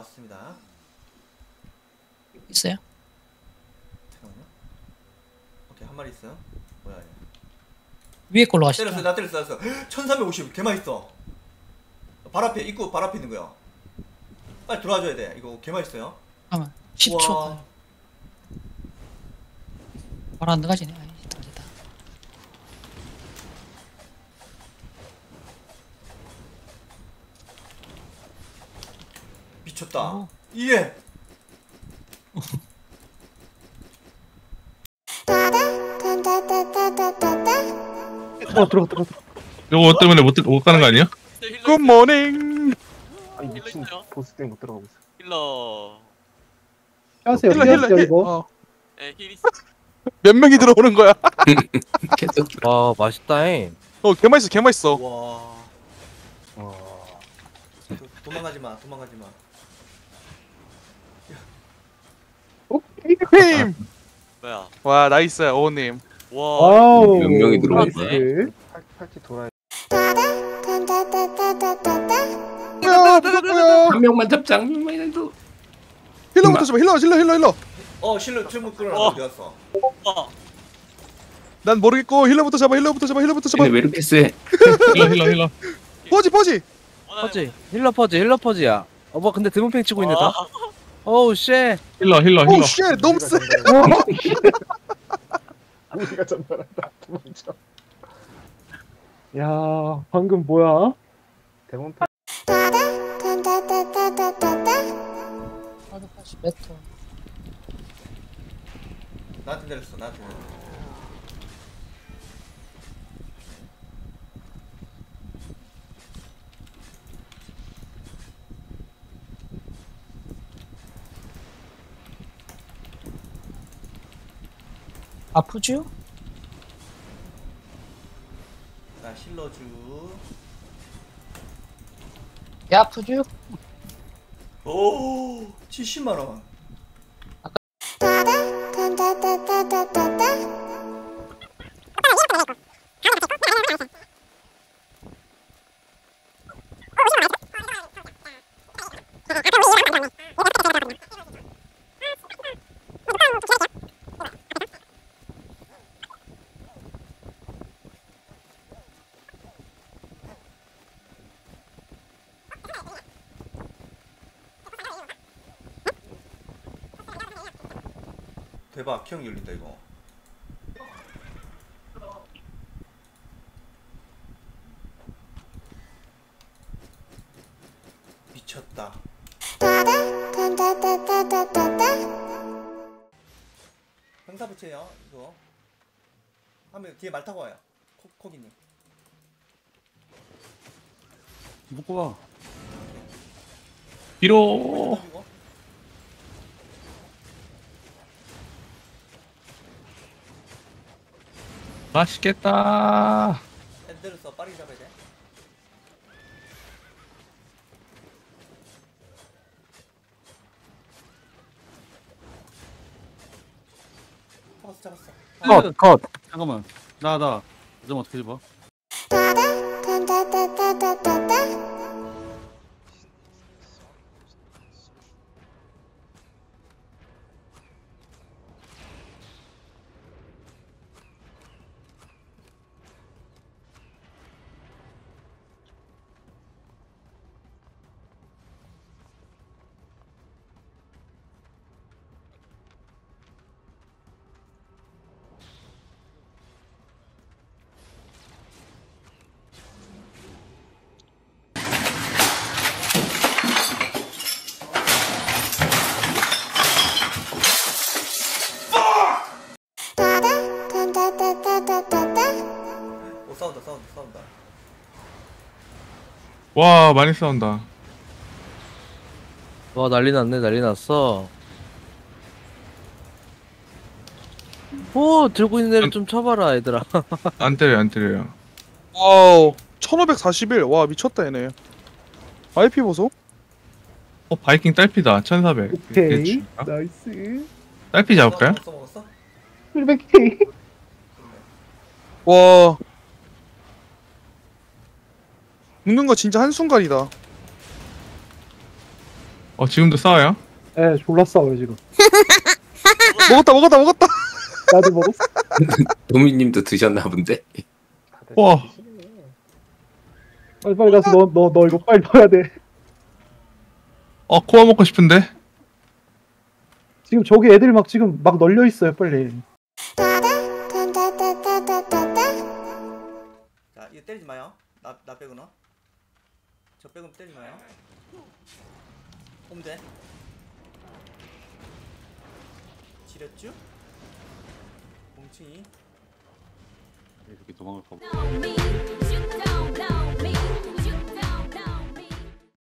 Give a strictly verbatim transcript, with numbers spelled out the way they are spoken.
나왔습니다. 있어요? 잠깐만요. 오케이, 한 마리 있어요. 뭐야 얘. 위에 걸로 가시죠. 때렸어, 나 때렸어, 때렸어. 천삼백오십, 개 맛있어. 발 앞에, 입구 발 앞에 있는 거야. 빨리 들어와줘야 돼. 이거 개 맛있어요. 잠깐만. 십 초. 바로 안 들어가지네. 아이, 들어가겠다. 미쳤다. 오. 이해. 어 들어가 들어가 들어가. 요거 때문에 못, 못 가는 거 아니야? 굿모닝. 아니 미친 보스 때문에 못 들어가고 있어. 힐러. 하세요. 힐러 힐러 힐러. 이거. 어. 에 힐이. 몇 명이 들어오는 거야? 계속. 와 맛있다잉. 어 개맛있어 개맛있어. 와. 와. 도, 도망가지 마, 도망가지 마. 오케이. 힘. 뭐야? 와 나이스 어우님. 와. 와우. 몇 명이 들어오네. 나이스. 팔찌 돌아야. 야, 뭐야? 한 명만 잡자. 한 명만 해도. 힐러부터 잡아 힐러 힐러 힐러 힐러. 어, 실로 출국 끌어 어. 어디 갔어? 와. 난 모르겠고 힐러부터 잡아 힐러부터 잡아 힐러부터 잡아. 근데 왜 이렇게 세? 힐러 힐러 힐러. 퍼지 퍼지. 퍼지. 힐러 퍼지. 힐러 퍼지야. 어 뭐 근데 드문팽 치고 있네 다. 어우 쉣. 힐러 힐러 힐러. 오쉣 너무 세. 우리가 전멸한다. 도망쳐. 야 방금 뭐야? 대문 사백팔십 메터. 나한테 내렸어, 나한테 내렸어. 아프죠? 나 실러주. 야 아프죠? 오, 칠십만 원. 대박, 키형 열린다 이거. 미쳤다. 형사 붙여요 이거. 하면 뒤에 말 타고 와요. 코, 코기님. 묶고 가. 뒤로. 던지고. 맛있겠다. 핸들을 써, 빠르게 잡아야 돼. 잡았어, 잡았어. 컷 컷. 잠깐만. 나 나. 좀 어떻게 잡아? 오, 싸운다, 싸운다, 싸운다. 와 많이 싸운다. 와 난리 났네 난리 났어. 오 들고 있는 애를 좀 쳐봐라 얘들아. 안 때려 안 때려요. 와우 천오백사십일. 와 미쳤다 얘네. 아이피 보소. 어 바이킹 딸피다. 천사백. 오케이. 대충. 나이스. 딸피 잡을까요? 먹었어, 먹었어? 칠백 케이. 와. 묶는 거 진짜 한순간이다. 어 지금도 싸워요? 예, 졸라 싸워요 지금. 먹었다 먹었다 먹었다. 나도 먹었어. 도미님도 드셨나 본데? 다들 와. 드시네. 빨리 빨리 가서 너 너 너 이거 빨리 넣어야 돼. 어 코아 먹고 싶은데? 지금 저기 애들 막 지금 막 널려 있어요. 빨리. 자 이거 때리지 마요. 나 나 빼고는. 저 빼고 때리지 마요. 홈대. 지렸죠? 뭉칭이. 이렇게 도망을 가고. know me, you don't know me.